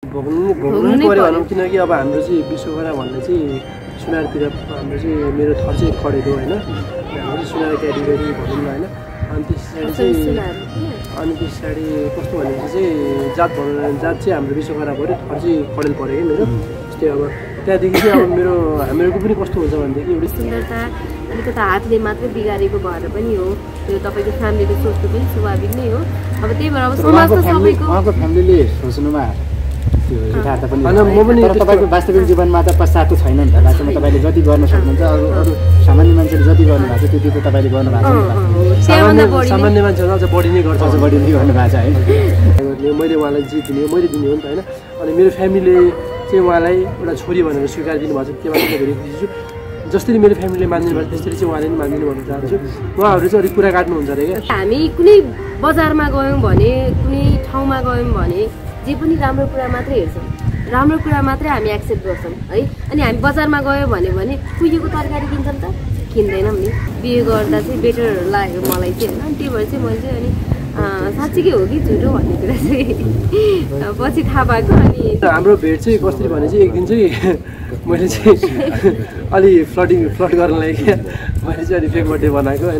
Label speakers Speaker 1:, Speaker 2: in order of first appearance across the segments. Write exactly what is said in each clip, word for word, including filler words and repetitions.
Speaker 1: भोग्नु भोग्नु पर्यो भनौँ, किनकि अब हाम्रो चाहिँ विश्वकर्मा भन्ने चाहिँ सुनारतिर हाम्रो चाहिँ मेरो थर चाहिँ खडेको होइन, हाम्रो चाहिँ सुनार क्याटेगोरी भनौँ न होइन। अनि त्यस पछाडि चाहिँ अनि त्यस पछाडि कस्तो भनेपछि चाहिँ जात भनौँ, जात चाहिँ हाम्रो विश्वकर्मा पऱ्यो, थर चाहिँ खडेल पऱ्यो कि मेरो। त्यस्तै अब त्यहाँदेखि चाहिँ अब मेरो हामीहरूको पनि कस्तो हुन्छ भनेदेखि एउटा
Speaker 2: सुन्दरता अलिकति हातले मात्रै बिगारेको भएर पनि हो, त्यो तपाईँको फ्यामिलीको सोच्नु पनि स्वाभाविक नै हो। अब त्यही भएर अब समाज त सबैको
Speaker 3: उहाँको फ्यामिलीले सोच्नुमा त्यो यथार्थ पनि
Speaker 1: होइन। म पनि
Speaker 3: तर तपाईँको वास्तविक जीवनमा त पश्चातो छैन नि त। वास्तवमा तपाईँले जति गर्न सक्नुहुन्छ, अरू अरू सामान्य मान्छेले जति गर्नु भएको छ त्यति त तपाईँले गर्नु भएको छ।
Speaker 1: सामान्य मान्छेहरू अझ बढी नै गर्छ,
Speaker 3: अझ बढी नै गर्नु भएको छ है।
Speaker 1: मैले उहाँलाई जे दिने हो मैले दिने हो नि त होइन। अनि मेरो फ्यामिलीले चाहिँ उहाँलाई एउटा छोरी भनेर स्वीकार दिनुभएको छ, त्योबाट म धेरै खुसी छु। जसरी मेरो फ्यामिलीले मानिदिनु भएको त्यसरी चाहिँ उहाँले पनि मानिदिनु भन्न चाहन्छु। उहाँहरू चाहिँ अलिक कुरा काट्नुहुन्छ अरे क्या।
Speaker 2: हामी कुनै बजारमा गयौँ भने, कुनै ठाउँमा गयौँ भने जे पनि राम्रो कुरा मात्रै हेर्छौँ, राम्रो कुरा मात्रै हामी एक्सेप्ट गर्छौँ है। अनि हामी बजारमा गयो भने भने कुहिएको तरकारी किन्छौँ त, किन्दैनौँ नि। बिहे गर्दा चाहिँ बेटर लाग्यो मलाई चाहिँ होइन। त्यही भएर चाहिँ मैले चाहिँ अनि साँच्चीकै हो कि झुटो भन्ने कुरा चाहिँ पछि थाहा भएको। अनि
Speaker 1: हाम्रो भेट चाहिँ कसरी भने चाहिँ एक दिन चाहिँ मैले चाहिँ अलि फ्लटिङ फ्लट गर्नलाई क्या मैले चाहिँ अलि फेक बर्थडे बनाएको होइन।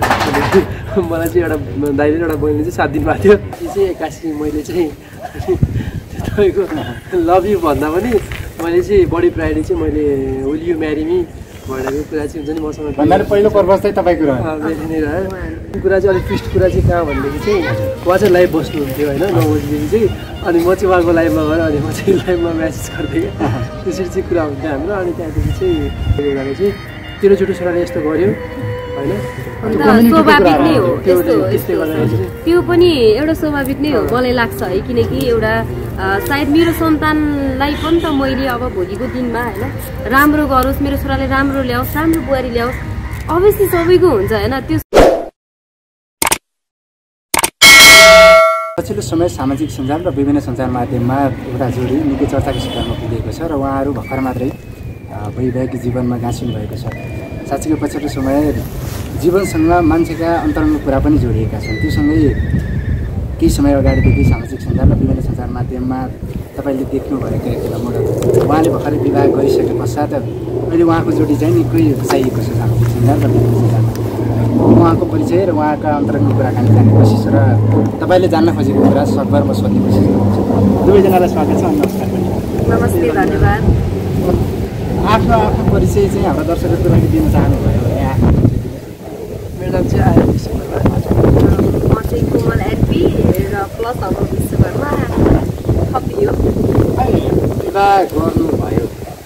Speaker 1: मलाई चाहिँ एउटा दाइले एउटा बहिनीले चाहिँ साथ दिनुभएको थियो। त्यो चाहिँ एक्कासी मैले चाहिँ तपाईँको लभ यु भन्दा पनि मैले चाहिँ बढी प्रायोरिटी चाहिँ मैले विल यु म्यारी मी भनेको कुरा चाहिँ हुन्छ नि मसँग
Speaker 3: भन्दा पहिलो पर्पज चाहिँ तपाईँको रह्यो।
Speaker 1: मेरो नै रह्यो। त्यो कुरा चाहिँ अलिक ट्विस्ट कुरा चाहिँ कहाँ भनेदेखि चाहिँ उहाँ चाहिँ लाइभ बस्नुहुन्थ्यो होइन, नौ बजीदेखि चाहिँ। अनि म चाहिँ उहाँको लाइभमा गएर अनि म चाहिँ लाइभमा म्यासेज गर्थेँ क्या, त्यसरी चाहिँ कुरा हुन्थ्यो हाम्रो। अनि त्यहाँदेखि चाहिँ उनीहरूले चाहिँ तेरो छोटो छोराले यस्तो गर्यो होइन,
Speaker 2: स्वाभाविक नै हो त्यो पनि एउटा स्वाभाविक नै हो मलाई लाग्छ है। किनकि एउटा सायद मेरो सन्तानलाई पनि त मैले अब भोलिको दिनमा होइन राम्रो गरोस्, मेरो छोराले राम्रो ल्याओस्, राम्रो बुहारी ल्याओस्, अभियसली सबैको हुन्छ होइन। त्यो
Speaker 3: पछिल्लो समय सामाजिक सञ्जाल र विभिन्न सञ्चार माध्यममा एउटा जोडी निकै चर्चाको शिकारमा पुगेको छ र उहाँहरू भर्खर मात्रै वैवाहिक जीवनमा गाँसिनु भएको छ। साँच्चीको पछिल्लो समय जीवनसँग मान्छेका अन्तरङ्ग कुरा पनि जोडिएका छन्। त्योसँगै केही समय अगाडिदेखि सामाजिक सञ्जाल र विभिन्न सञ्चार माध्यममा तपाईँले देख्नुभएको एकजना मोडल उहाँले भर्खरै विवाह गरिसके पश्चात अहिले उहाँको जोडी चाहिँ निकै फसाइएको छ सामाजिक सञ्जाल र विभिन्न सञ्चारमा। उहाँको परिचय र उहाँका अन्तरङ्ग कुराकानी जाने कोसिस र तपाईँले जान्न खोजेको कुरा सकभर म सोध्ने कोसिस गर्छु। दुवैजनालाई स्वागत छ। नमस्कार पनि।
Speaker 2: नमस्ते, धन्यवाद।
Speaker 3: आफ्नो आफ्नो परिचय चाहिँ हाम्रो दर्शकहरूको लागि दिन चाहनुभयो भने आफ्नो
Speaker 1: मेरो नाम चाहिँ आयो विश्वकर्मा।
Speaker 2: म चाहिँ कोमल एनपी र प्लस हाम्रो विश्वकर्मा थपियो।
Speaker 3: विवाह गर्नुभयो?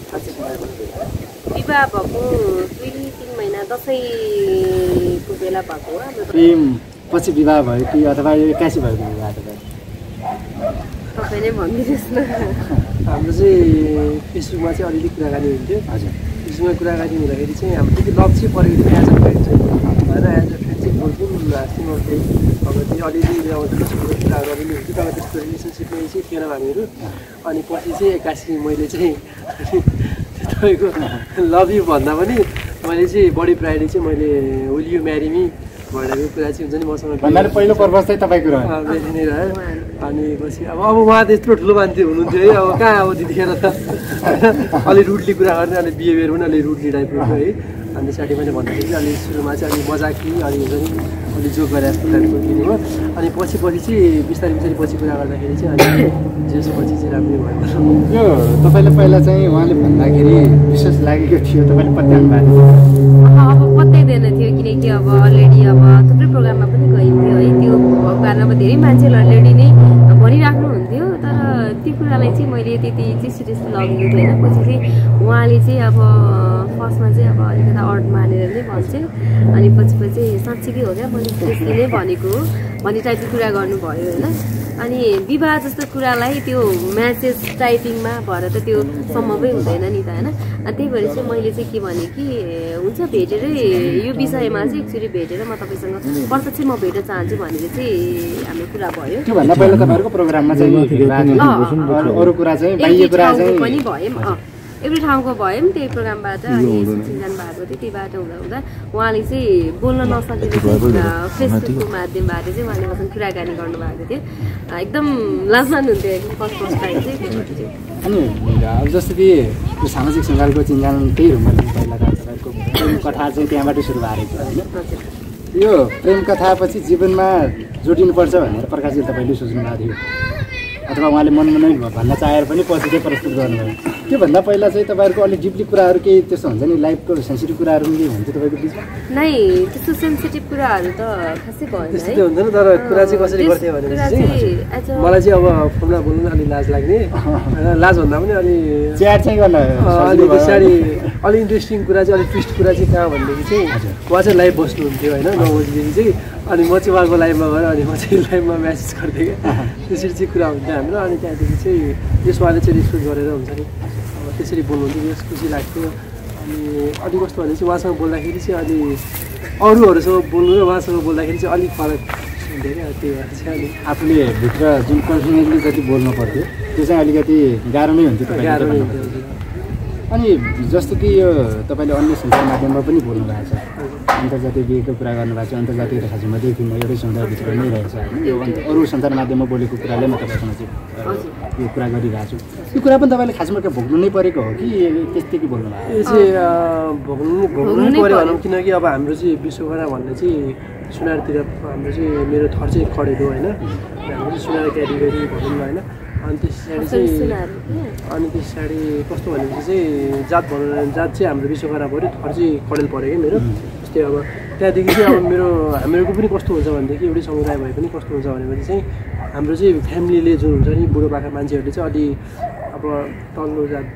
Speaker 2: विवाह भएको दुई तिन महिना दसैँको बेला भएको हो।
Speaker 3: प्रेम पछि विवाह भयो कि अथवा यो एक्कासी भएको विवाह?
Speaker 2: तपाईँ नै भनिदिनुहोस् न।
Speaker 1: हाम्रो चाहिँ फेसबुकमा चाहिँ अलिअलि कुराकानी हुन्थ्यो।
Speaker 3: हजुर,
Speaker 1: फेसबुकमा कुराकानी हुँदाखेरि चाहिँ हाम्रो त्यति लभ चाहिँ परेको थियो एज अ फ्रेन्ड चाहिँ होइन। एज अ फ्रेन्ड चाहिँ बोल्थ्यौँ हाँस्थ्यौँ गर्थ्यौँ। अब त्यो अलिअलि अब फेसबुकको कुराहरू पनि हुन्थ्यो तर त्यस्तो रिलेसनसिपमा चाहिँ थिएन हामीहरू। अनि पछि चाहिँ एक्कासी मैले चाहिँ तपाईँको लभ यु भन्दा पनि मैले चाहिँ बढी प्रायोरिटी चाहिँ मैले विल यु म्यारी मी भनेको कुरा चाहिँ हुन्छ नि मसँग।
Speaker 3: भन्दा पहिलो पर्पज चाहिँ तपाईँको रह्यो?
Speaker 1: मेरो नै रह्यो। अनि पछि अब अब उहाँ त यत्रो ठुलो मान्छे हुनुहुन्थ्यो है, अब कहाँ अब त्यतिखेर त होइन अलि रुडली कुरा गर्ने, अलि बिहेभियर पनि अलि रुडली टाइपको है। अनि साथी मैले भन्दाखेरि चाहिँ अलि सुरुमा चाहिँ अलिक मजाकी अलि हुन्छ नि अलि जोक गरे जस्तो टाइपको किने हो। अनि पछि पछि चाहिँ बिस्तारै बिस्तारै पछि कुरा गर्दाखेरि चाहिँ अलि जेसपछि चाहिँ राम्रै भयो।
Speaker 3: यो तपाईँले पहिला चाहिँ उहाँले भन्दाखेरि विशेष लागेको थियो, तपाईँले पत्याउनु भएको थियो?
Speaker 2: अब पत्याइँदैन थियो किनकि अब अलरेडी अब थुप्रै प्रोग्राममा पनि गइन्थ्यो है। त्यो कारणमा धेरै मान्छेले अलरेडी नै भनिराख्नु हुन्थ्यो तर त्यो कुरालाई चाहिँ मैले त्यति चाहिँ सिरियस लगेको थिएन। पछि चाहिँ उहाँले चाहिँ अब फर्स्टमा चाहिँ अब अलिकति अर्ड मानेर नै भन्छौँ अनि पछि पछि साँच्चीकै हो क्या मैले त्यसले नै भनेको भन्ने टाइपको कुरा गर्नुभयो होइन। अनि विवाह जस्तो कुरालाई त्यो म्यासेज टाइपिङमा भएर त त्यो सम्भवै हुँदैन नि त होइन। त्यही भएर चाहिँ मैले चाहिँ के भने कि हुन्छ भेटेरै यो विषयमा चाहिँ एकचोटि भेटेर म तपाईँसँग प्रत्यक्ष म भेट्न चाहन्छु भनेर चाहिँ हाम्रो कुरा भयो।
Speaker 3: त्योभन्दा पहिला तपाईँहरूको प्रोग्राममा चाहिँ अरू कुरा चाहिँ बाह्य कुरा चाहिँ
Speaker 2: पनि भयो एउटै ठाउँको भए पनि त्यही प्रोग्रामबाट अनि सिटिजन भएको थियो त्यही बाटो हुँदा हुँदा उहाँले चाहिँ बोल्न नसकेर फेसबुकको माध्यमबाट चाहिँ उहाँले मसँग कुराकानी गर्नुभएको थियो एकदम लाजमान हुन्थ्यो एकदम फर्स्ट फर्स्ट टाइम चाहिँ त्योबाट चाहिँ
Speaker 3: अनि अब जस्तो कि यो सामाजिक सञ्जालको चिन्जान त्यही हो मैले पहिला तपाईँको प्रेम कथा चाहिँ त्यहाँबाट सुरु भएको थियो होइन यो प्रेम कथापछि जीवनमा जोडिनुपर्छ भनेर प्रकाशजी तपाईँले सोच्नु भएको थियो अथवा उहाँले मनमा नै भन्न चाहेर पनि पछि चाहिँ प्रस्तुत गर्नुभयो त्योभन्दा पहिला चाहिँ तपाईँहरूको अलिक डिपली कुराहरू केही त्यस्तो हुन्छ नि लाइफको सेन्सिटिभ कुराहरू केही हुन्थ्यो तपाईँको बिचमा
Speaker 2: नै त्यस्तो सेन्सिटिभ कुराहरू त खासै भएन
Speaker 1: त्यस्तो हुँदैन तर कुरा चाहिँ कसरी गर्थ्यो भनेपछि चाहिँ मलाई चाहिँ अब फोनमा बोल्नु अलि लाज लाग्ने लाज भन्दा पनि अलि
Speaker 3: च्याट चाहिँ गर्न
Speaker 1: अलि पछाडि अलि इन्ट्रेस्टिङ कुरा चाहिँ अलिक ट्विस्ट कुरा चाहिँ कहाँ भनेदेखि चाहिँ उहाँ चाहिँ लाइभ बस्नुहुन्थ्यो होइन नौ बजीदेखि चाहिँ अनि म चाहिँ उहाँको लाइभमा गएर अनि म चाहिँ लाइभमा म्यासेज गर्थेँ क्या त्यसरी चाहिँ कुरा हुन्थ्यो हाम्रो अनि त्यहाँदेखि चाहिँ यस उहाँले चाहिँ रिस्पेक्ट गरेर हुन्छ नि अब त्यसरी बोल्नुहुन्थ्यो यस खुसी लाग्थ्यो अनि अलिक कस्तो भने चाहिँ उहाँसँग बोल्दाखेरि चाहिँ अलि अरूहरूसँग बोल्नु र उहाँसँग बोल्दाखेरि चाहिँ अलिक फरक हुन्थ्यो क्या त्यही भएर चाहिँ अनि
Speaker 3: आफूले भित्र जुन कन्फिडेन्टली जति बोल्नु पर्थ्यो त्यो चाहिँ अलिकति गाह्रो नै हुन्थ्यो
Speaker 1: गाह्रो नै हुन्थ्यो
Speaker 3: अनि जस्तो कि यो तपाईँले अन्य सञ्चार माध्यममा पनि बोल्नु भएको छ अन्तर्जातीय बिहेको कुरा गर्नुभएको छ अन्तर्जातीय रेखासम्म देखिन्न एउटै समुदायभित्र नै रहेछ होइन यो अन्त अरू सञ्चार माध्यममा बोलेको कुराले म तपाईँसँग चाहिँ यो कुरा गरिरहेको छु यो कुरा पनि तपाईँले खासमा भोग्नु नै परेको हो कि त्यस्तै कि बोल्नु भएको
Speaker 1: यो चाहिँ भोग्नु भोग्नु नै पऱ्यो भनौँ किनकि अब हाम्रो चाहिँ विश्वकर्मा भन्ने चाहिँ सुनारतिर हाम्रो चाहिँ मेरो थर चाहिँ खडेको होइन हाम्रो चाहिँ सुनार क्याटेगोरी भनौँ न होइन अनि त्यस पछाडि चाहिँ अनि त्यस पछाडि कस्तो भनेपछि चाहिँ जात भनौँ जात चाहिँ हाम्रो विश्वकर्मा पऱ्यो थर चाहिँ खडेल पऱ्यो क्या मेरो त्यस्तै अब त्यहाँदेखि चाहिँ अब मेरो हामीहरूको पनि कस्तो हुन्छ भनेदेखि एउटै समुदाय भए पनि कस्तो हुन्छ भनेपछि चाहिँ हाम्रो चाहिँ फ्यामिलीले जुन हुन्छ नि बुढोपाका मान्छेहरूले चाहिँ अलि अब तल्लो जातको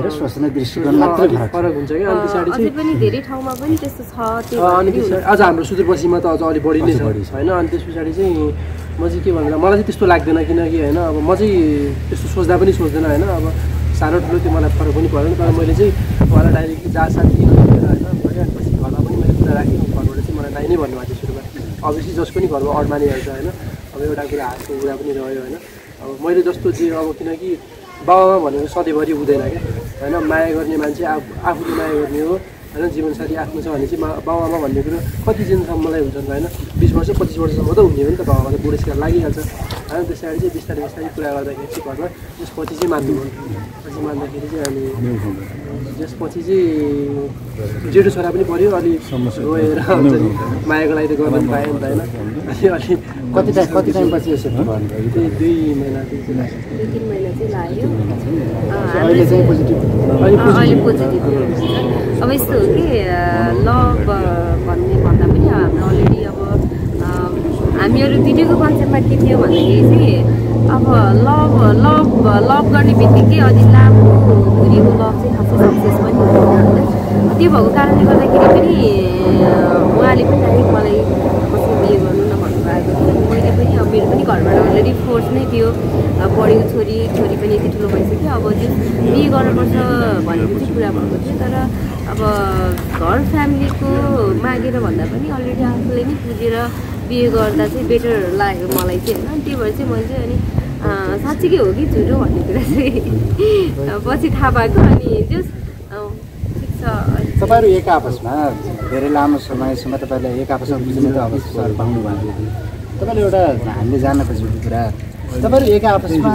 Speaker 1: फरक हुन्छ क्या अनि पछाडि चाहिँ
Speaker 2: पनि धेरै ठाउँमा पनि त्यस्तो छ
Speaker 1: अनि पछाडि अझ हाम्रो सुदूरपश्चिममा त अझ अलिक बढी नै छ होइन अनि त्यस पछाडि चाहिँ म चाहिँ के भन्दा मलाई चाहिँ त्यस्तो लाग्दैन किनकि होइन अब म चाहिँ त्यस्तो सोच्दा पनि सोच्दैन होइन अब सानो ठुलो त्यो मलाई फरक पनि परेन तर मैले चाहिँ उहाँलाई डाइरेक्टली जात साथ किन होइन पछि घरमा पनि मैले कुरा राखेँ घरबाट चाहिँ मलाई दाइ नै भन्नुभएको थियो सुरुमा अभियसली जस पनि घरमा अड मानिहाल्छ होइन अब एउटा कुरा हाँसको कुरा पनि रह्यो होइन अब मैले जस्तो चाहिँ अब किनकि बाबामा भनेको सधैँभरि हुँदैन क्या होइन माया गर्ने मान्छे आफूले माया गर्ने हो होइन जीवनसाथी आफ्नो छ भने चाहिँ बाबामा भन्ने कुरो कति दिनसम्मलाई हुन्छ होइन बिस वर्ष पच्चिस वर्षसम्म त हुने हो नि त बाबामा त बुढेसकाल लागिहाल्छ होइन त्यस पछाडि चाहिँ बिस्तारै बिस्तारै कुरा गर्दाखेरि चाहिँ घरमा त्यसपछि चाहिँ मान्नु पछि मान्दाखेरि चाहिँ अनि त्यसपछि चाहिँ जेठो छोरा पनि पऱ्यो अलि रोएर हुन्छ नि मायाको लागि त गर्नु पायो नि त होइन अनि अलि
Speaker 3: कति टाइम कति टाइमपछि यसो
Speaker 1: त्यही दुई महिना
Speaker 2: दुई तिन महिना चाहिँ लाग्यो
Speaker 3: अहिले चाहिँ पोजिटिभ
Speaker 2: अहिले पोजिटिभ अब यस्तो हो कि लभ भन्ने भन्दा पनि हाम्रो अलरेडी अब हामीहरू भिडियोको कन्सेप्टमा के थियो भन्दाखेरि चाहिँ अब लभ लभ लभ गर्ने बित्तिकै अझै लामो दुरीको लभ चाहिँ खासै सक्सेस पनि हुँदैन त्यो भएको कारणले गर्दाखेरि पनि उहाँले पनि डाइरेक्ट मलाई मसँग बिहे गर्नु न भन्नुभएको थियो मैले पनि अब मेरो पनि घरबाट अलरेडी फोर्स नै थियो पढेको छोरी छोरी पनि यति ठुलो भइसक्यो अब त्यो बिहे गर्नुपर्छ भनेको चाहिँ कुरा भएको थियो तर अब घर फ्यामिलीको मागेर भन्दा पनि अलरेडी आफूले नै बुझेर बिहे गर्दा चाहिँ बेटर लाग्यो मलाई चाहिँ होइन त्यो भएर चाहिँ मैले चाहिँ अनि साँच्चीकै हो कि झुटो भन्ने कुरा चाहिँ पछि थाहा पाएको अनि त्यो ठिक छ
Speaker 3: तपाईँहरू एक आपसमा धेरै लामो समयसम्म तपाईँलाई एक आपसमा बुझ्ने त अवसर पाउनु भएको थियो तपाईँले एउटा हामीले जान्न खोजेको कुरा तपाईँहरू एक आपसमा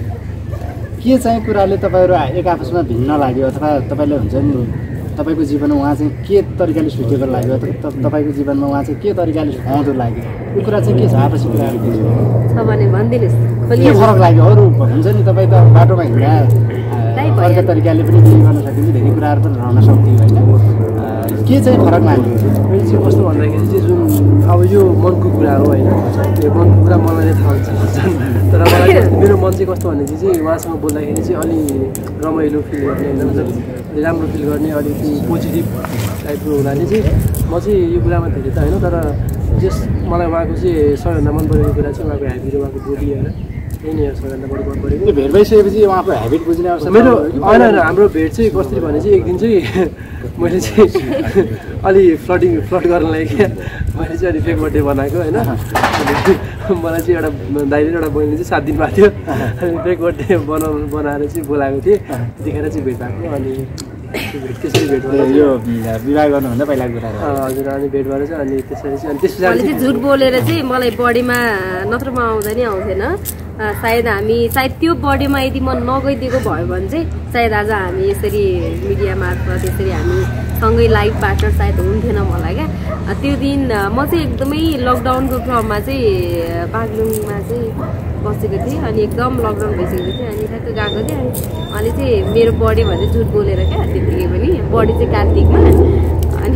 Speaker 3: के चाहिँ कुराले तपाईँहरू एक आपसमा भिन्न लाग्यो अथवा तपाईँले हुन्छ नि तपाईँको जीवनमा उहाँ चाहिँ के तरिकाले सुटेबल लाग्यो अथवा तपाईँको जीवनमा उहाँ चाहिँ के तरिकाले सुहाउँदो लाग्यो यो कुरा चाहिँ के छ आपसी कुराहरू के
Speaker 2: छ भने भनिदिनुहोस्
Speaker 3: के फरक लाग्यो अरू हुन्छ नि तपाईँ त बाटोमा हिँड्दा अर्को तरिकाले पनि बिहे गर्न सकिन्छ धेरै कुराहरू पनि रहन सक्थ्यो होइन के चाहिँ फरक लाग्यो
Speaker 1: मैले चाहिँ कस्तो भन्दाखेरि चाहिँ जुन अब यो मनको कुरा हो होइन यो मनको कुरा मलाई नै थाहा हुन्छ तर मलाई मेरो मन चाहिँ कस्तो भनेदेखि चाहिँ उहाँसँग बोल्दाखेरि चाहिँ अलि रमाइलो फिल गर्ने होइन राम्रो फिल गर्ने अलिकति पोजिटिभ टाइपको हुनाले चाहिँ म चाहिँ यो कुरामा धेरै त होइन तर जस मलाई उहाँको चाहिँ सबैभन्दा मन परेको कुरा चाहिँ उहाँको ह्याबिट उहाँको बोडी होइन यही नै हो सबैभन्दा बढी मन परेको।
Speaker 3: भेट भइसकेपछि उहाँको हेबिट बुझ्ने अवसर
Speaker 1: मेरो होइन होइन हाम्रो भेट चाहिँ कसरी भने चाहिँ एक दिन चाहिँ मैले चाहिँ अलि फ्लटिङ फ्लट गर्नलाई क्या मैले चाहिँ अलि फेक बर्थडे बनाएको होइन। मलाई चाहिँ एउटा दाइले एउटा बहिनीले चाहिँ सात दिन भएको थियो अनि फेक बर्थडे बनाउनु बनाएर चाहिँ बोलाएको थिएँ त्यतिखेर चाहिँ भेट भएको अनि त्यसरी भेट भएर
Speaker 3: यो विवाह गर्नुभन्दा पहिलाको कुरा
Speaker 1: हजुर अनि भेट भएर चाहिँ अनि त्यसरी चाहिँ अनि त्यस पछाडि
Speaker 2: चाहिँ झुट बोलेर चाहिँ मलाई बर्थडेमा नत्र म आउँदा नि आउँथेन सायद हामी सायद त्यो बर्थडेमा यदि म नगइदिएको भयो भने चाहिँ सायद आज हामी यसरी मिडिया मार्फत यसरी हामी सँगै लाइभ पार्टनर सायद हुन्थेन मलाई क्या। त्यो दिन म चाहिँ एकदमै लकडाउनको क्रममा चाहिँ बागलुङमा चाहिँ बसेको थिएँ अनि एकदम लकडाउन भइसकेको थियो अनि ठ्याक्क गएको थिएँ अनि अहिले चाहिँ मेरो बर्थडे भन्दै झुट बोलेर क्या त्यतिकै पनि बर्थडे चाहिँ कार्तिकमा अनि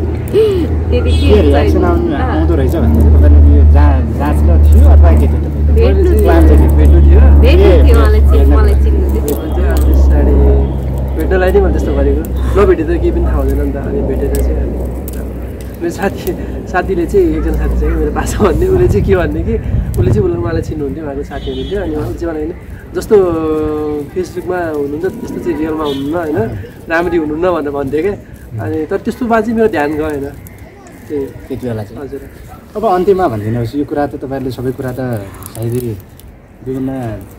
Speaker 2: त्यति के
Speaker 3: आउँदो रहेछ भने तपाईँले यो जाँच थियो अथवा के थियो
Speaker 1: भेट्नु थियो
Speaker 2: भेट्नु थियो मलाई चाहिँ मलाई चिन्नु थियो
Speaker 1: पछाडि भेट्नलाई नै मैले त्यस्तो गरेको नभेटे त केही पनि थाहा हुँदैन नि त अनि भेटेर चाहिँ अनि मेरो साथी साथीले चाहिँ एकजना साथी चाहिँ मेरो बासा भन्ने उसले चाहिँ के भन्ने कि उसले चाहिँ उसले मलाई चिन्नुहुन्थ्यो उहाँको साथी हुनुहुन्थ्यो अनि उहाँले चाहिँ होइन जस्तो फेसबुकमा हुनुहुन्छ त्यस्तो चाहिँ रियलमा हुनुहुन्न होइन राम्ररी हुनुहुन्न भनेर भन्थ्यो क्या अनि तर त्यस्तोमा चाहिँ मेरो ध्यान गएन त्यही
Speaker 3: त्यति बेला चाहिँ
Speaker 1: हजुर।
Speaker 3: अब अन्त्यमा भनिदिनुहोस् यो कुरा त तपाईँहरूले सबै कुरा त सायद विभिन्न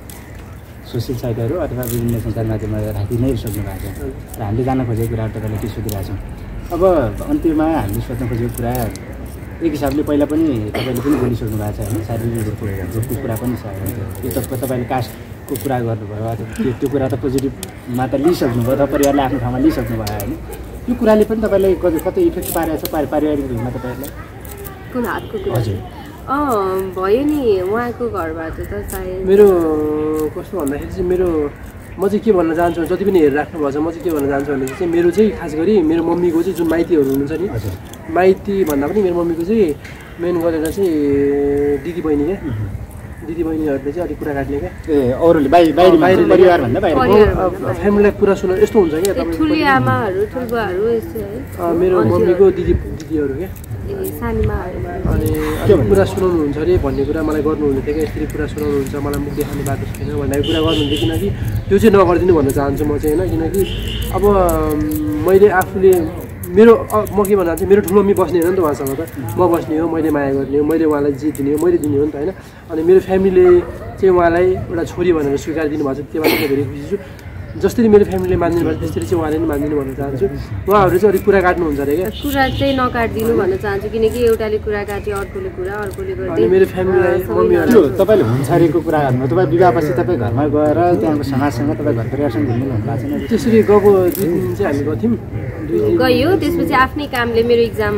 Speaker 3: सोसियल साइटहरू अथवा विभिन्न सञ्चार माध्यममा राखि नै सक्नु भएको छ र हामीले जान्न खोजेको कुराहरू तपाईँले के सोधिरहेको छौँ। अब अन्त्यमा हामीले सोध्न खोजेको कुरा एक हिसाबले पहिला पनि तपाईँले पनि बोलिसक्नु भएको छ होइन शारीरिक रूपको कुरा पनि छ यो त तपाईँले कास्टको कुरा गर्नुभयो अथवा त्यो त्यो कुरा त पोजिटिभमा त लिइसक्नुभयो र परिवारले आफ्नो ठाउँमा लिइसक्नु भयो होइन यो कुराले पनि तपाईँलाई कतै कतै इफेक्ट पारेको छ पारिवारिक रूपमा तपाईँहरूलाई
Speaker 2: कुन हातको कुरा
Speaker 3: हजुर
Speaker 2: अँ भयो नि उहाँको घरबाट त सायद
Speaker 1: मेरो कस्तो भन्दाखेरि चाहिँ मेरो म चाहिँ के भन्न चाहन्छु जति पनि हेरिराख्नु भएको छ म चाहिँ के भन्न चाहन्छु भनेपछि चाहिँ मेरो चाहिँ खास गरी मेरो मम्मीको चाहिँ जुन माइतीहरू हुनुहुन्छ नि माइती भन्दा पनि मेरो मम्मीको चाहिँ मेन गरेर चाहिँ दिदी बहिनी क्या दिदी बहिनीहरूले चाहिँ अलिक कुरा काट्ने क्या
Speaker 3: ए अरूले बाहिर बाहिर बाहिर परिवारभन्दा बाहिर
Speaker 1: फ्यामिलीलाई कुरा सुन यस्तो हुन्छ क्या
Speaker 2: ठुली आमाहरू ठुल्बाहरू
Speaker 1: मेरो मम्मीको दिदी दिदीहरू क्या अनि अलिक कुरा सुनाउनुहुन्छ अरे भन्ने कुरा मलाई गर्नुहुँदै थियो क्या यसरी कुरा सुनाउनुहुन्छ मलाई मुख देखाउने बाटो छैन भन्ने कुरा गर्नुहुन्थ्यो किनकि त्यो चाहिँ नगरिदिनु भन्न चाहन्छु म चाहिँ होइन किनकि अब मैले आफूले मेरो म के भन्न चाहन्छु मेरो ठुलो मम्मी बस्ने होइन नि त उहाँसँग त म बस्ने हो मैले माया गर्ने हो मैले उहाँलाई जे दिने हो मैले दिने हो नि त होइन अनि मेरो फ्यामिलीले चाहिँ उहाँलाई एउटा छोरी भनेर स्वीकार दिनुभएको छ त्यो बारेमा धेरै खुसी छु जसरी मेरो फ्यामिलीले मानिदिनु भएको त्यसरी चाहिँ उहाँले पनि मानिदिनु भन्न चाहन्छु उहाँहरू चाहिँ अलिक कुरा काट्नुहुन्छ अरे क्या
Speaker 2: कुरा चाहिँ नकाटिदिनु भन्न चाहन्छु किनकि एउटाले कुरा काट्यो अर्कोले कुरा अर्कोले गर्दै
Speaker 1: मेरो फ्यामिलीलाई
Speaker 3: मम्मीहरू तपाईँले हुन्छ अरेको कुरा गर्नु तपाईँ विवाहपछि तपाईँ घरमा गएर त्यहाँको समाजसँग तपाईँ घर परिवारसँग घुम्नु भन्नुभएको छैन
Speaker 1: त्यसरी गएको दुई दिन चाहिँ हामी गएको थियौँ
Speaker 2: गयो त्यसपछि आफ्नै कामले मेरो इक्जाम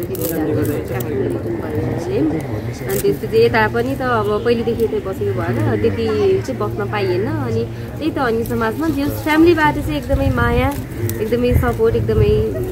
Speaker 2: अनि त्यसपछि यता पनि त अब पहिलेदेखि यतै बसेको भएर त्यति चाहिँ बस्न पाइएन अनि त्यही त अनि समाजमा त्यो फ्यामिलीबाट चाहिँ एकदमै माया एकदमै सपोर्ट एकदमै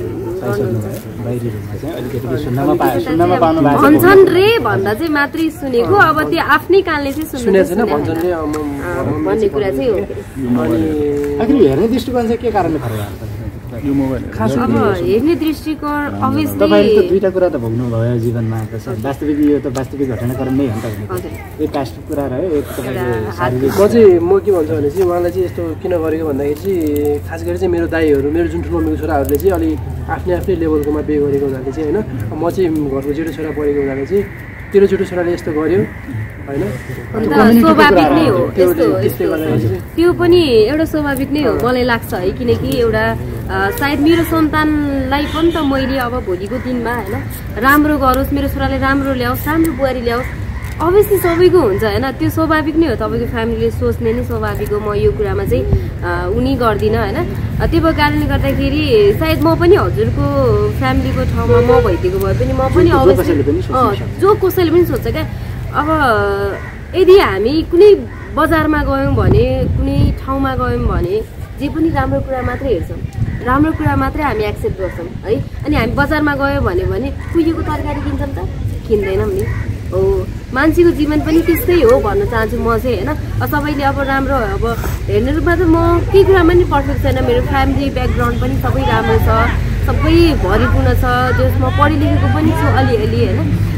Speaker 2: भन्छन् रे भन्दा चाहिँ मात्रै सुनेको अब त्यो आफ्नै कानले चाहिँ सुनेको भन्ने कुरा चाहिँ हो।
Speaker 3: हेर्ने दृष्टिकोण चाहिँ के कारणले फरक
Speaker 2: अब हेर्ने दृष्टिकोण अभियसली
Speaker 3: तपाईँले त दुईवटा कुरा त भोग्नु भयो जीवनमा वास्तविक यो त वास्तविक घटनाक्रम नै हो नि त एक कास्टको कुरा रह्यो एक
Speaker 1: म चाहिँ म के भन्छु भने चाहिँ उहाँलाई चाहिँ यस्तो किन गरेको भन्दाखेरि चाहिँ खास गरी चाहिँ मेरो दाईहरू मेरो जुन ठुलो मम्मीको छोराहरूले चाहिँ अलि आफ्नै आफ्नै लेभलकोमा पे गरेको हुनाले चाहिँ होइन म चाहिँ घरको जेठो छोरा परेको हुनाले चाहिँ तेरो जेठो छोराले यस्तो गर्यो होइन
Speaker 2: स्वाभाविक नै हो त्यो पनि एउटा स्वाभाविक नै हो मलाई लाग्छ है किनकि एउटा सायद मेरो सन्तानलाई पनि त मैले अब भोलिको दिनमा होइन राम्रो गरोस् मेरो छोराले राम्रो ल्याओस् राम्रो बुहारी ल्याओस् अभियसली सबैको हुन्छ होइन त्यो स्वाभाविक नै हो तपाईँको फ्यामिलीले सोच्ने नै स्वाभाविक हो म यो कुरामा चाहिँ उनी गर्दिनँ होइन त्यो भएको कारणले गर्दाखेरि सायद म पनि हजुरको फ्यामिलीको ठाउँमा म भइदिएको भए पनि म पनि अवश्य जो कसैले पनि सोध्छ क्या अब यदि हामी कुनै बजारमा गयौँ भने कुनै ठाउँमा गयौँ भने जे पनि राम्रो कुरा मात्रै हेर्छौँ राम्रो कुरा मात्रै हामी एक्सेप्ट गर्छौँ है अनि हामी बजारमा गयो भने भने कुहिएको तरकारी किन्छौँ त किन्दैनौँ नि हो मान्छेको जीवन पनि त्यस्तै हो भन्न चाहन्छु म चाहिँ होइन सबैले अब राम्रो अब हेर्ने रूपमा त म केही कुरामा नि पर्फेक्ट छैन मेरो फ्यामिली ब्याकग्राउन्ड पनि सबै राम्रो छ सबै भरिपूर्ण छ जसमा पढे लेखेको पनि छु अलिअलि होइन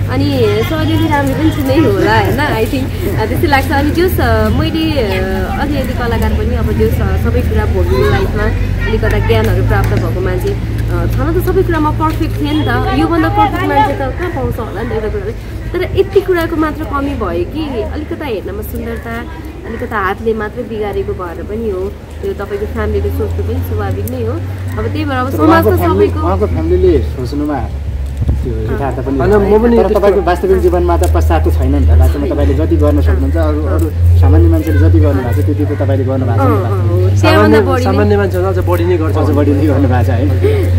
Speaker 2: अनि सो अलिअलि राम्रो पनि छु नै होला होइन आई थिङ्क त्यस्तै लाग्छ। अनि जस मैले अलिअलि कलाकार पनि अब जस सबै कुरा भोग्नु लाइफमा अलिकता ज्ञानहरू प्राप्त भएको मान्छे छन त सबै कुरामा पर्फेक्ट थिएँ नि त, योभन्दा पर्फेक्ट मान्छे त कहाँ पाउँछ होला नि एउटा कुराले। तर यति कुराको मात्र कमी भयो कि अलिकता हेर्नमा सुन्दरता अलिकता हातले मात्रै बिगारेको भएर पनि हो, त्यो तपाईँको फ्यामिलीले सोच्नु पनि स्वाभाविक नै हो। अब त्यही भएर अब समाजको सबैको
Speaker 3: उहाँको फ्यामिलीले सोच्नुमा त्यो यथार्थ पनि तर तपाईँको वास्तविक जीवनमा त पश्चात त छैन नि त। वास्तवमा तपाईँले जति गर्न सक्नुहुन्छ अरू अरू सामान्य मान्छेले जति गर्नु भएको छ त्यति त तपाईँले गर्नु भएको छ।
Speaker 1: सामान्य मान्छेहरू अझ बढी नै गर्छ,
Speaker 3: अझ बढी नै गर्नु भएको छ है।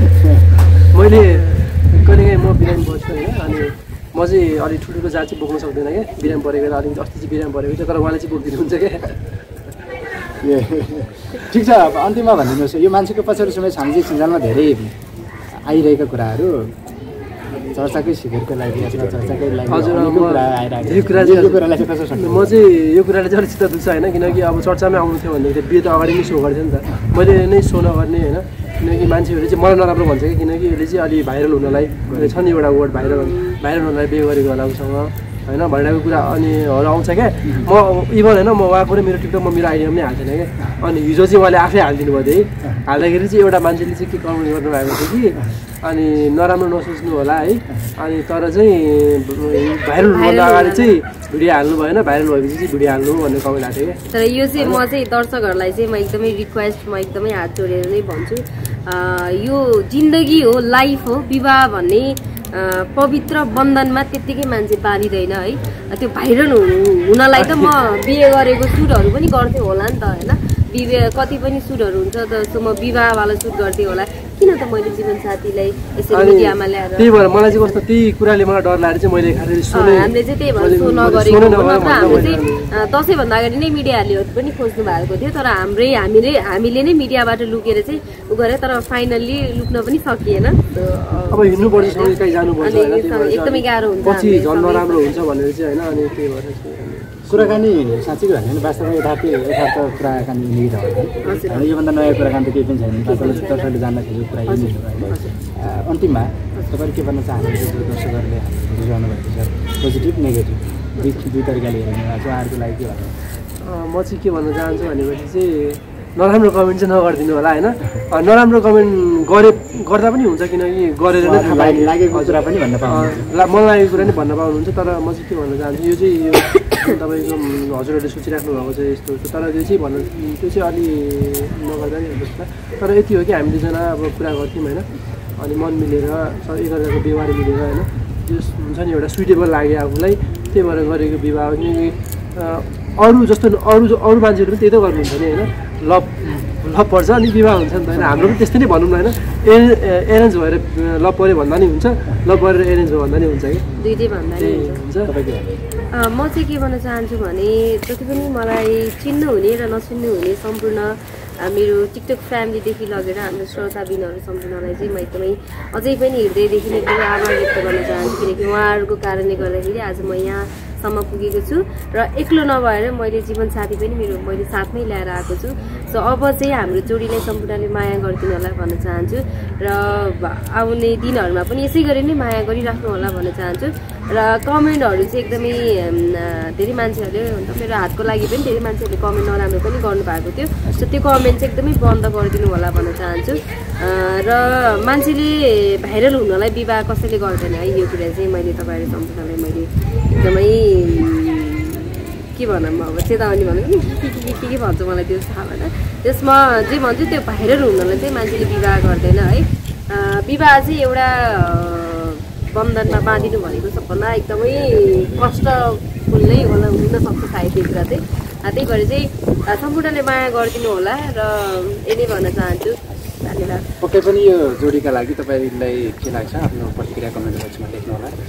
Speaker 1: मैले कहिलेकाहीँ म बिरामी बस्छु होइन, अनि म चाहिँ अलिक ठुल्ठुलो जात चाहिँ बोक्नु सक्दैन क्या, बिरामी परेको बेला अलिकति अस्ति चाहिँ बिरामी परेको थियो, तर उहाँले चाहिँ बोकिदिनुहुन्छ क्या।
Speaker 3: ए ठिक छ। अब अन्तिममा भनिदिनुहोस्, यो मान्छेको पछाडि समय सामाजिक सञ्जालमा धेरै आइरहेका कुराहरू चर्चाकै शिविरको लागि अथवा चर्चाकै लागि
Speaker 1: हजुर
Speaker 3: कुरा आइरहेको
Speaker 1: यो कुरा चाहिँ
Speaker 3: यो कुरालाई चाहिँ कसो सक्छ?
Speaker 1: म चाहिँ यो कुराले चाहिँ अलिक चित्त दुख्छ होइन, किनकि अब चर्चामै आउनु थियो भनेदेखि बिहे त अगाडि नै सो गर्थ्यो नि त, मैले नै सो नगर्ने होइन। किनकि मान्छेहरूले चाहिँ मलाई नराम्रो भन्छ कि, किनकि यसले चाहिँ अलि भाइरल हुनलाई छ नि एउटा वर्ड भाइरल भाइरल हुनलाई बिहे गरेको होला उसँग होइन भनिरहेको कुरा अनिहरू आउँछ क्या। म इभन होइन म उहाँको र मेरो टिकटक म मेरो आइडिया पनि हाल्थेन क्या, अनि हिजो चाहिँ उहाँले आफै हालिदिनु भयो है। हाल्दाखेरि चाहिँ एउटा मान्छेले चाहिँ के कमेन्ट गर्नुभएको थियो कि अनि नराम्रो नसोच्नु होला है, अनि तर चाहिँ भाइरल हुनुभन्दा अगाडि चाहिँ भिडियो हाल्नु भएन, भाइरल भएपछि चाहिँ भिडियो हाल्नु भन्ने कमेन्ट आएको थियो क्या।
Speaker 2: तर यो चाहिँ म चाहिँ दर्शकहरूलाई चाहिँ म एकदमै रिक्वेस्ट म एकदमै हात जोडेर नै भन्छु, यो जिन्दगी हो, लाइफ हो, विवाह भन्ने पवित्र बन्धनमा त्यत्तिकै मान्छे बाँधिँदैन है। त्यो भाइरल हुनलाई त म बिहे गरेको सुटहरू पनि गर्थेँ होला नि त होइन, बिहे कति पनि सुटहरू हुन्छ त, सो म विवाहवाला सुट गर्थेँ होला, किन त मैले जीवनसाथीलाई यसरी मिडियामा ल्याएर।
Speaker 1: त्यही भएर मलाई चाहिँ कस्तो त्यही कुराले मलाई डर लागेर चाहिँ मैले खालि
Speaker 2: हामीले चाहिँ त्यही भएर सो नगरेको नत्र हाम्रो चाहिँ दसैँभन्दा अगाडि नै मिडियाहरूले पनि खोज्नु भएको थियो, तर हाम्रै हामीले हामीले नै मिडियाबाट लुकेर चाहिँ उ गरेँ, तर फाइनल्ली लुक्न पनि सकिएन।
Speaker 1: अब हिँड्नुपर्छ सँगै कहीँ जानुपर्छ
Speaker 2: एकदमै गाह्रो हुन्छ,
Speaker 1: पछि झन् नराम्रो हुन्छ भनेर चाहिँ होइन। अनि त्यही भएर
Speaker 3: कुराकानी साँच्चै भन्यो भने वास्तवमा यथार्थ यथार्थ कुराकानी यही रह्यो होइन। योभन्दा नयाँ कुराकानी त केही पनि छैन, तपाईँले दर्शकले जान्न खोजेको कुरा यही हो होइन। अन्तिममा तपाईँले के भन्न चाहनुहुन्छ जो दर्शकहरूले बुझाउनु भएको छ पोजिटिभ नेगेटिभ दुई दुई तरिकाले हेर्नु भएको छ, उहाँहरूको लागि के भन्नु?
Speaker 1: म चाहिँ के भन्न चाहन्छु भनेपछि चाहिँ नराम्रो कमेन्ट चाहिँ नगरिदिनु होला होइन। नराम्रो कमेन्ट गरे गर्दा पनि हुन्छ, किनकि गरेर नै थाहा पाइ
Speaker 3: लागेको कुरा पनि भन्न पाउनुहुन्छ,
Speaker 1: मलाई लागेको कुरा नै भन्न पाउनुहुन्छ। तर म चाहिँ के भन्न चाहन्छु, यो चाहिँ यो तपाईँको हजुरहरूले सोचिराख्नु भएको छ यस्तो यस्तो, तर त्यो चाहिँ भन्नु त्यो चाहिँ अलि नगर्दा नि हुन्छ। तर यति हो कि हामी दुईजना अब कुरा गर्थ्यौँ होइन, अनि मन मिलेर एकअर्काको व्यवहार मिलेर होइन, त्यो हुन्छ नि एउटा सुइटेबल लाग्यो आफूलाई, त्यही भएर गरेको विवाह। किनकि अरू जस्तो अरू अरू मान्छेहरू पनि त्यही त गर्नुहुन्छ नि होइन, लभ लभ पर्छ अनि विवाह हुन्छ नि त होइन। हाम्रो पनि त्यस्तै नै भनौँ न होइन, एरेन्ज भएर लभ पऱ्यो भन्दा नि हुन्छ, लभ गरेर एरेन्ज भयो भन्दा नि हुन्छ कि
Speaker 2: दुइटै भन्दा नि हुन्छ। म चाहिँ के भन्न चाहन्छु भने जति पनि मलाई चिन्नु हुने र नचिन्नु हुने सम्पूर्ण मेरो टिकटक फ्यामिलीदेखि लगेर हाम्रो श्रोताबिनहरू सम्पूर्णलाई चाहिँ म एकदमै अझै पनि हृदयदेखि नै एकदमै आभार व्यक्त गर्न चाहन्छु, किनकि उहाँहरूको कारणले गर्दाखेरि आज म यहाँसम्म पुगेको छु र एक्लो नभएर मैले जीवनसाथी पनि मेरो मैले साथमै ल्याएर आएको छु। सो अब चाहिँ हाम्रो जोडीलाई सम्पूर्णले माया गरिदिनु होला भन्न चाहन्छु र आउने दिनहरूमा पनि यसै गरी नै माया गरिराख्नु होला भन्न चाहन्छु। र कमेन्टहरू चाहिँ एकदमै धेरै मान्छेहरूले मेरो हातको लागि पनि धेरै मान्छेहरूले कमेन्ट नराम्रो पनि गर्नुभएको थियो, सो त्यो कमेन्ट चाहिँ एकदमै बन्द गरिदिनु होला भन्न चाहन्छु। र मान्छेले भाइरल हुनलाई विवाह कसैले गर्दैन है, यो कुरा चाहिँ मैले तपाईँहरू सम्पूर्णलाई मैले एकदमै के भनौँ अब चेतावनी भनेको नि के के के के भन्छ मलाई त्यो थाहा भएन। त्यसमा जे भन्छु त्यो भाइरल हुनलाई चाहिँ मान्छेले विवाह गर्दैन है। विवाह चाहिँ एउटा बन्धनमा बाँधिनु भनेको सबभन्दा एकदमै कष्टफुल नै होला हुनसक्छ सायद त्यो कुरा चाहिँ। त्यही भएर चाहिँ सम्पूर्णले माया गरिदिनु होला र यही नै भन्न चाहन्छु। धन्यवाद।
Speaker 3: पक्कै पनि यो जोडीका लागि तपाईँलाई के लाग्छ आफ्नो प्रतिक्रिया कमेन्ट बक्समा लेख्नु होला।